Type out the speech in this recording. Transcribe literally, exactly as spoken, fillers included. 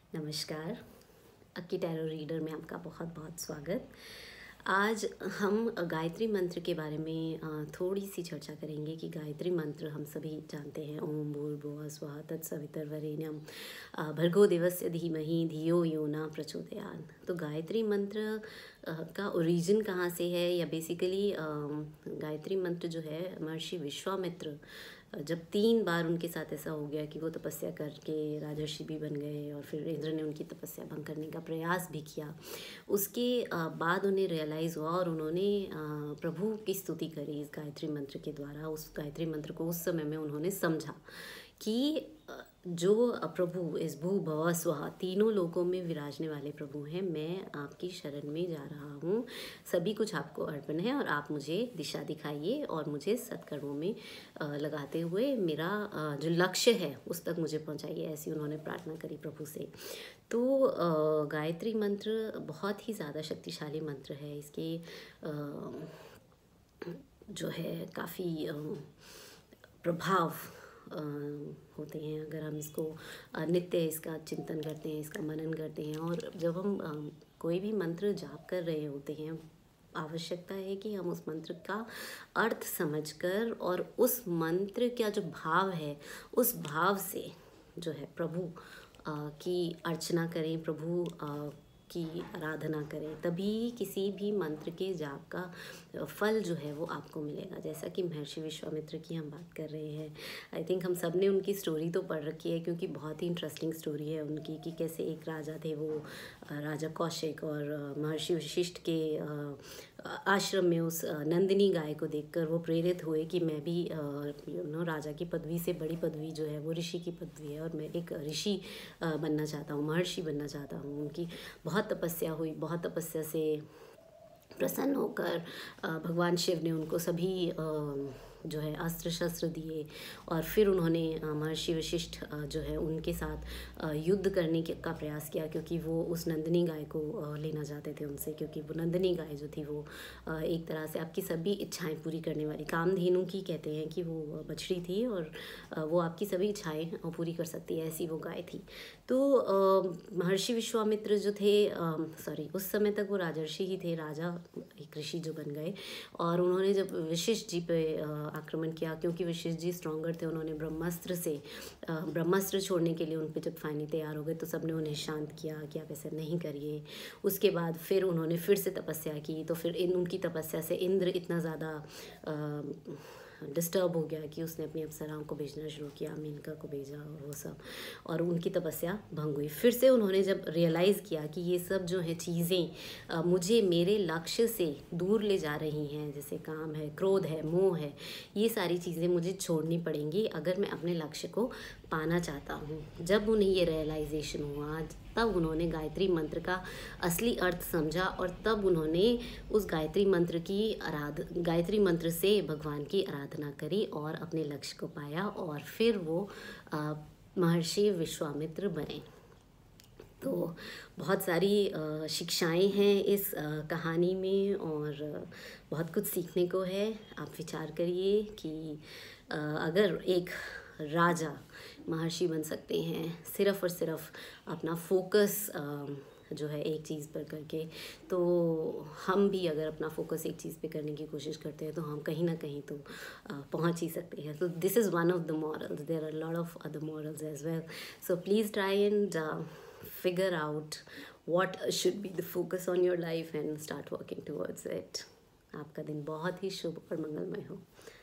नमस्कार। अक्की tarot reader में आपका बहुत बहुत स्वागत। आज हम गायत्री मंत्र के बारे में अ, थोड़ी सी चर्चा करेंगे कि गायत्री मंत्र हम सभी जानते हैं। ओम भूर्भुवः स्वः तत्सवितुर्वरेण्यं अ, भर्गो देवस्य धीमहि धियो यो न प्रचोदयात्। तो गायत्री मंत्र अ, का ओरिजिन कहाँ से है, या बेसिकली गायत्री मंत्र जो है महर्षि विश्वामित्र जब तीन बार उनके साथ ऐसा हो गया कि वो तपस्या करके राजर्षि भी बन गए और फिर इंद्र ने उनकी तपस्या भंग करने का प्रयास भी किया, उसके अ, बाद उन्हें रियलाइज़ हुआ और उन्होंने अ, प्रभु की स्तुति करी इस गायत्री मंत्र के द्वारा। उस गायत्री मंत्र को उस समय में उन्होंने समझा कि अ, जो प्रभु इस भू भव स्वः तीनों लोकों में विराजने वाले प्रभु हैं, मैं आपकी शरण में जा रहा हूँ। सभी कुछ आपको अर्पण है और आप मुझे दिशा दिखाइए और मुझे सत्कर्मों में अ, लगाते हुए मेरा अ, जो लक्ष्य है उस तक मुझे पहुँचाइए। ऐसी उन्होंने प्रार्थना करी प्रभु से। तो अ, गायत्री मंत्र बहुत ही ज़्यादा शक्तिशाली मंत्र है। इसके अ, जो है काफ़ी अ, प्रभाव अ, होते हैं अगर हम इसको अ, नित्य इसका चिंतन करते हैं, इसका मनन करते हैं। और जब हम अ, कोई भी मंत्र जाप कर रहे होते हैं, आवश्यकता है कि हम उस मंत्र का अर्थ समझकर और उस मंत्र का जो भाव है उस भाव से जो है प्रभु अ, की अर्चना करें, प्रभु अ, की आराधना करें, तभी किसी भी मंत्र के जाप का फल जो है वो आपको मिलेगा। जैसा कि महर्षि विश्वामित्र की हम बात कर रहे हैं, आई थिंक हम सब ने उनकी स्टोरी तो पढ़ रखी है, क्योंकि बहुत ही इंटरेस्टिंग स्टोरी है उनकी कि कैसे एक राजा थे, वो अ, राजा कौशिक, और अ, महर्षि वशिष्ठ के अ, आश्रम में उस अ, नंदिनी गाय को देखकर वो प्रेरित हुए कि मैं भी यू नो राजा की पदवी से बड़ी पदवी जो है वो ऋषि की पदवी है और मैं एक ऋषि अ, बनना चाहता हूँ, महर्षि बनना चाहता हूँ। उनकी बहुत तपस्या हुई, बहुत तपस्या से प्रसन्न होकर अ, भगवान शिव ने उनको सभी अ, जो है अस्त्र शस्त्र दिए और फिर उन्होंने अ, महर्षि वशिष्ठ अ, जो है उनके साथ अ, युद्ध करने के का प्रयास किया, क्योंकि वो उस नंदिनी गाय को अ, लेना चाहते थे उनसे। क्योंकि वो नंदिनी गाय जो थी वो अ, एक तरह से आपकी सभी इच्छाएं पूरी करने वाली, कामधेनु की कहते हैं कि वो बछड़ी थी और अ, वो आपकी सभी इच्छाएं अ, पूरी कर सकती है, ऐसी वो गाय थी। तो अ, महर्षि विश्वामित्र जो थे, सॉरी उस समय तक वो राजर्षि ही थे, राजा एक ऋषि जो बन गए। और उन्होंने जब वशिष्ठ जी पे अ, आक्रमण किया, क्योंकि वशिष्ठ जी स्ट्रॉन्गर थे, उन्होंने ब्रह्मास्त्र से अ, ब्रह्मास्त्र छोड़ने के लिए उन पे जब फाइनली तैयार हो गए तो सबने उन्हें शांत किया कि आप ऐसा नहीं करिए। उसके बाद फिर उन्होंने फिर से तपस्या की, तो फिर इन उनकी तपस्या से इंद्र इतना ज़्यादा डिस्टर्ब हो गया कि उसने अपनी अप्सराओं को भेजना शुरू किया, मेनका को भेजा और वो सब, और उनकी तपस्या भंग हुई। फिर से उन्होंने जब रियलाइज़ किया कि ये सब जो है चीज़ें मुझे मेरे लक्ष्य से दूर ले जा रही हैं, जैसे काम है, क्रोध है, मोह है, ये सारी चीज़ें मुझे छोड़नी पड़ेंगी अगर मैं अपने लक्ष्य को पाना चाहता हूँ। जब उन्हें ये रियलाइजेशन हुआ, तब उन्होंने गायत्री मंत्र का असली अर्थ समझा और तब उन्होंने उस गायत्री मंत्र की आराध गायत्री मंत्र से भगवान की आराधना करी और अपने लक्ष्य को पाया, और फिर वो अ, महर्षि विश्वामित्र बने। तो बहुत सारी अ, शिक्षाएं हैं इस अ, कहानी में और अ, बहुत कुछ सीखने को है। आप विचार करिए कि अ, अगर एक राजा महर्षि बन सकते हैं सिर्फ़ और सिर्फ अपना फोकस जो है एक चीज़ पर करके, तो हम भी अगर अपना फोकस एक चीज़ पे करने की कोशिश करते हैं तो हम कहीं ना कहीं तो अ, पहुंच ही सकते हैं। तो this is one of the morals, there are lot of other morals as well. So please try and figure out what should be the focus on your life and start working towards it. आपका दिन बहुत ही शुभ और मंगलमय हो।